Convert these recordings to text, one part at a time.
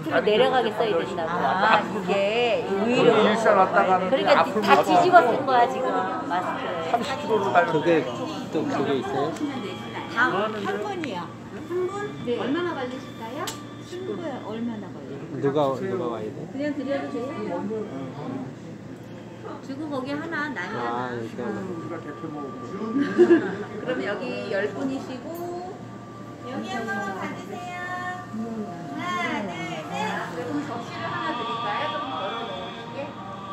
밑으로 내려가게 써야 된다고. 아, 이게 위로. 일산 왔다 가는 그러니까 다 뒤집어 쓴 거야 지금 마스크를. 30km로 달려. 그게 또 그게 있어요? 한 분이요. 네. 얼마나 걸리실까요? 친구에 얼마나 걸려요? 누가 와야 돼? 그냥 드려도 돼요? 주고 거기 하나 나눠. 아, 이렇게 하고. 우리가 대표 먹고. 그럼 여기 10분이시고 여기 한 번만 봐주세요. 하나, 둘, 셋. 그럼 접시를 하나 드릴까요? 좀 덜어놓게.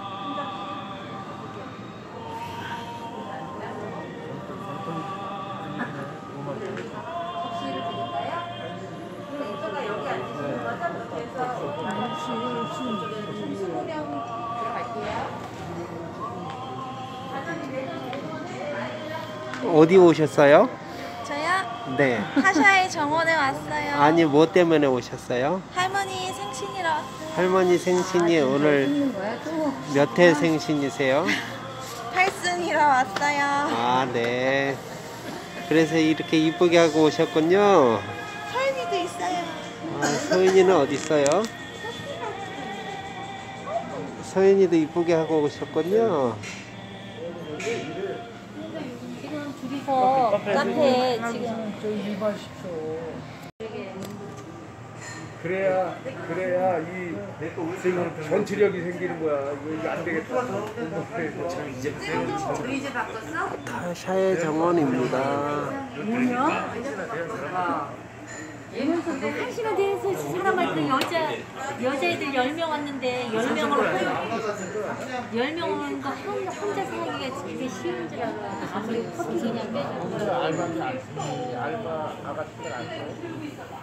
접시를 드릴까요? 네, 이거가 여기 앉으시는 거죠? 그래서 15명 들어갈게요. 어디 오셨어요? 저요? 네. 하샤의 정원에 왔어요. 아니 뭐 때문에 오셨어요? 할머니 생신이라 왔어요. 할머니 생신이 오늘 몇 회 생신이세요? 8순이라 왔어요. 아, 네. 그래서 이렇게 이쁘게 하고 오셨군요. 서윤이도 있어요. 아, 서윤이는 어디 있어요? 서윤이도 이쁘게 하고 오셨군요. 지금 둘이서 카페에 지금 저기 일반식초. 그래야 이 지금 전투력이 생기는 거야. 이거 안 되겠다. 우리 이제 바꿨어? 타샤의 정원입니다. 얘는 한 시간 뒤에서 사람할 때 여자애들 10명 왔는데 10명은 혼자 살기가 되게 쉬운 줄 알아. 아무리 커피 그냥 빼줘. 알바는 안 쓰지. 알바 아가씨들 안 써.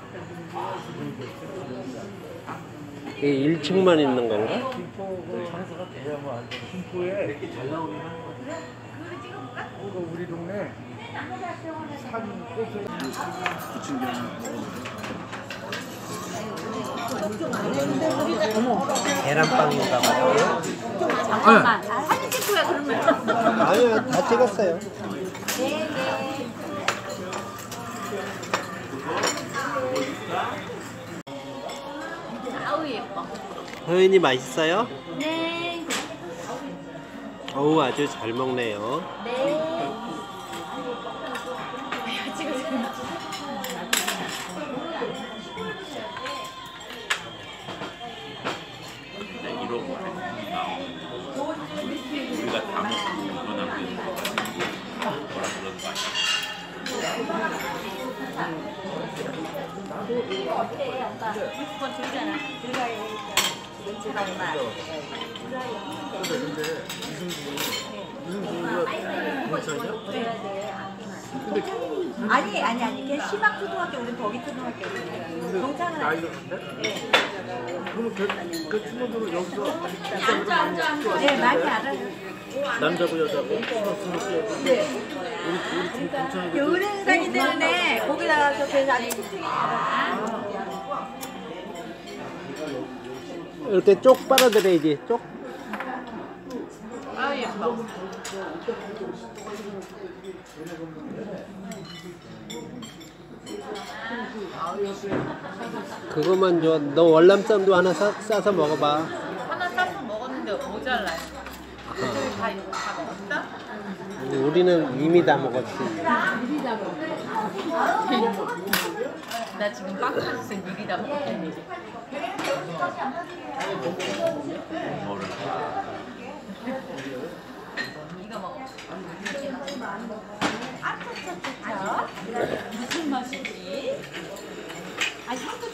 이게 1층만 있는 건가? 김포 그 장사가 돼야만 안 돼. 김포에 이렇게 잘 나오긴 하는 거지. 그 우리 동네 산 꽃을 계란빵인가 봐요. 잠깐만. 사진 찍고야 그러면. 아니요, 다 찍었어요. 네네. 아우 예뻐. 서윤이 맛있어요? 네. 어우, 아주 잘 먹네요. 네. 이러고 우리가 다 먹고 이거 남기는 거 뭐라 그러는 거 이거 어때? 아까 6번 줄잖아. 들어가야 엄마. 근데 이승주가 괜찮냐? 아니. 걔 심학 초등학교, 우리 거기 초등학교. 동창은 나이가 근데? 그러면 그 친구들은 여기서 앉아. 네, 많이 알아요. 남자고 여자고 네. 우리 좀 괜찮은데 은행 다니는데 거기 나가서 걔 아니. 이렇게 쪽 빨아들여야지, 쪽. 아 예뻐. 그거만 줘. 너 월남쌈도 하나 싸서 먹어봐. 하나 싸서 먹었는데 모자라요. 다 먹었어? 우리는 이미 다 먹었지. 나 지금 빡빡해서 미리 다 먹었겠네. 이거 먹어. 아차차차차. 무슨 맛이지? 아, 향도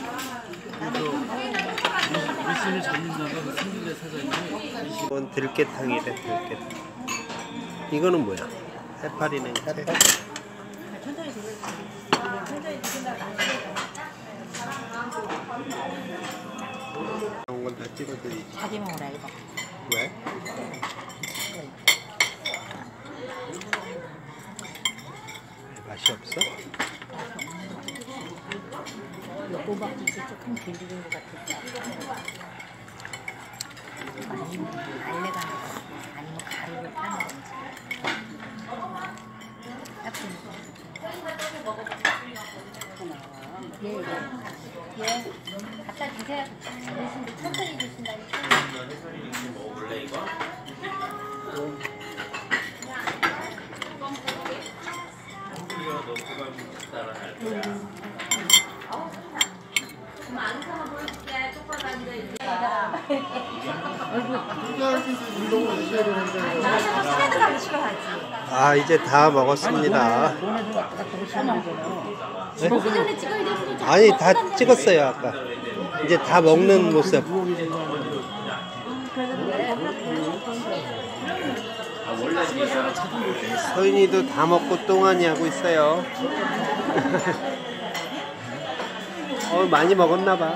미신을 잡는다가 그 승진대 사장님이 이건 들깨탕이래, 들깨탕. 이거는 뭐야? 해파리는 천천히 드신다고 안 이런 건 다 찍어드리지. 자기 먹으라 이거. 왜? 맛이 없어? 호박죽이 조금 길들인 것 같아. 아니면 알레가 나고 아니면 가루를 타는 건지. 예. 같이 일단 드세요. 드시는데 천천히 드신다니까. 혜선이 이렇게 먹어볼래 이거? 너 그걸 따라 할 거야. 그럼 안 사면 보여줄게. 똑바로 앉아 있지. 나는 스레드 가기 싫어하지. 아, 이제 다 먹었습니다. 너네도 아까 저거 시키잖아. 사진을 찍어야 돼. 아니, 다 찍었어요, 아까. 이제 다 먹는 모습. 서인이도 다 먹고 똥하니 하고 있어요. 많이 먹었나봐.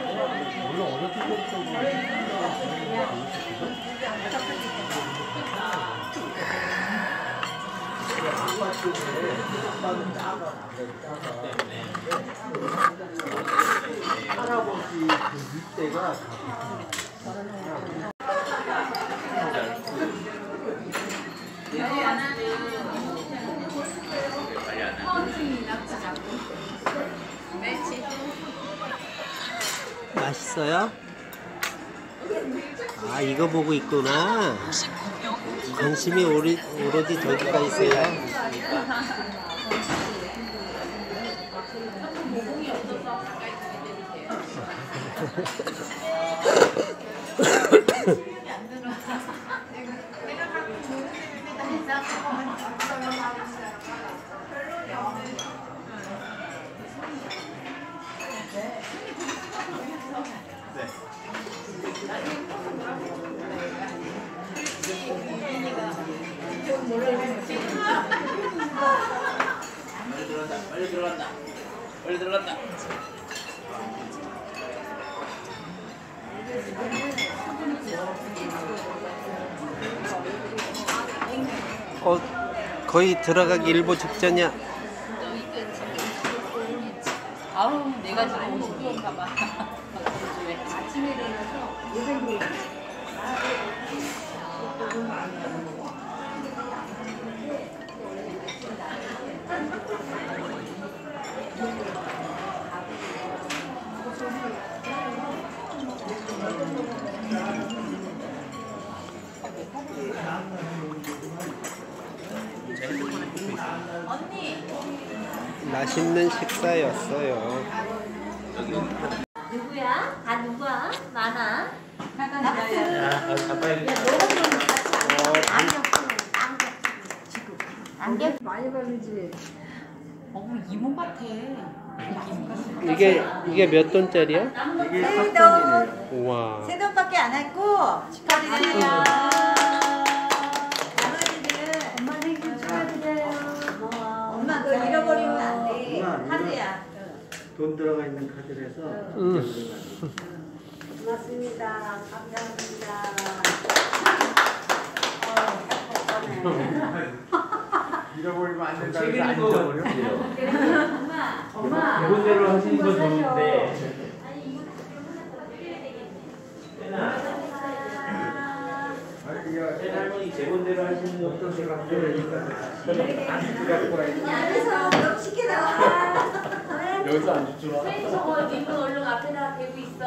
할아버지 그 밑대가 맛있어요? 아, 이거 보고 있구나. 관심이 오로지 저기가 있어요. 빨리 들어간다. 빨리 들어간다. 거의 들어가기 일보 직전이야. 아우 내가 지금 50kg인가 봐. 아침에 일어나서 맛있는 식사였어요. 누구야? 다 누구야? 많아? 안경 많이 바르지. 이모 같아. 이게 몇 돈짜리야? 세 돈. 우와. 세 돈밖에 안 했고 축하드려요. 나머지는 엄마 생일 축하드려요. 엄마 너 잃어버리면 안 돼. 엄마, 카드야. 돈 들어가 있는 카드라서 고맙습니다. 감사합니다. 잃어버리면 안 된다. 안 잊어버려. 엄마. 기본대로 하시는 건 좋은데. 아니 이거 다 드려야 되겠네. 아니 이거 할머니 제본대로 하시는 건 어떤 데가 안 되니까 안 갖고 와야 안에서 너무 쉽게 나와. 여기서 안 주더라. 선생님 저거 이거 얼른 앞에다 대고 있어.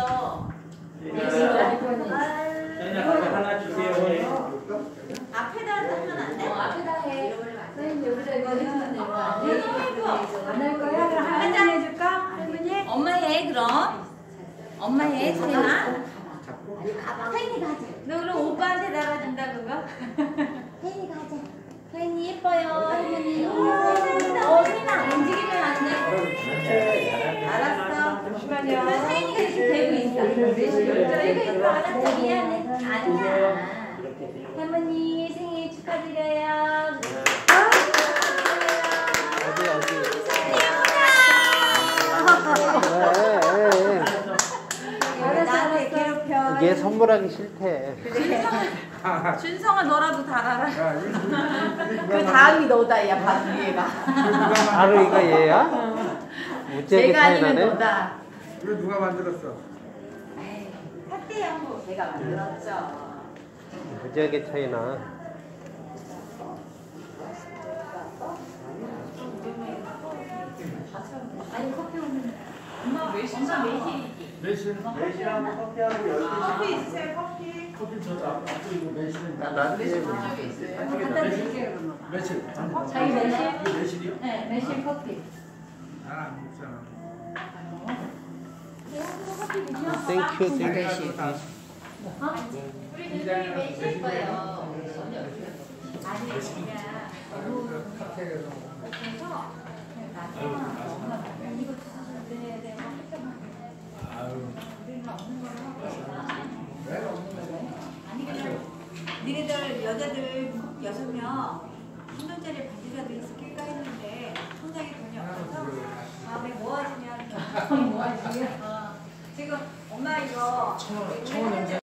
그냥 하나 주세요. 앞에다 하면 안 돼? 앞에다 해. 선생님 여기다 이거 해주면 되는 거 아니야? 안할 거야? 그럼 한잔 해줄까? 할머니? 엄마 해 그럼. 엄마 해 세나. 혜인이가 하자. 너 그럼 오빠한테 달아준다 그거? 혜인이가 하자. 혜인이 예뻐요. 할머니. 세나 움직이면 안 돼. 알았어. 잠시만요. 세인이가 지금 되고 있어. 되고 있어. 알았어. 미안해. 아니야. 할머니 생일 축하드려요. 나한테 괴롭혀. 얘 선물하기 싫대. 준성아 너라도 달아라. 야, 그 다음이 너다 야 바로 위에가. 바로 이거 얘야? 무지하게 내가 차이 아니면 나네. 너다. 이거 누가 만들었어? 핫대요. 제가 만들었죠. 무지하게 차이 나. 아니 커피 오면 엄마 매실이지. 매실하고 커피하고 12시. 커피 있으세요? 커피? 커피 저도 앞에 이거 매실은 나중에 갖다 드릴게요 그러면. 매실. 자기 매실? 이거 매실이요? 네, 매실 커피. 나안 먹잖아. 땡큐 땡큐. 우리 눈이 매실 거예요. 아니 그냥 카페에서 그래서 이거 드려야 돼요. 아니 그냥 니네들 여자들 6명 10년짜리 바지라도 있을까 했는데 통장에 돈이 없어서 다음에 모아주면 모아주면 지금 엄마 이거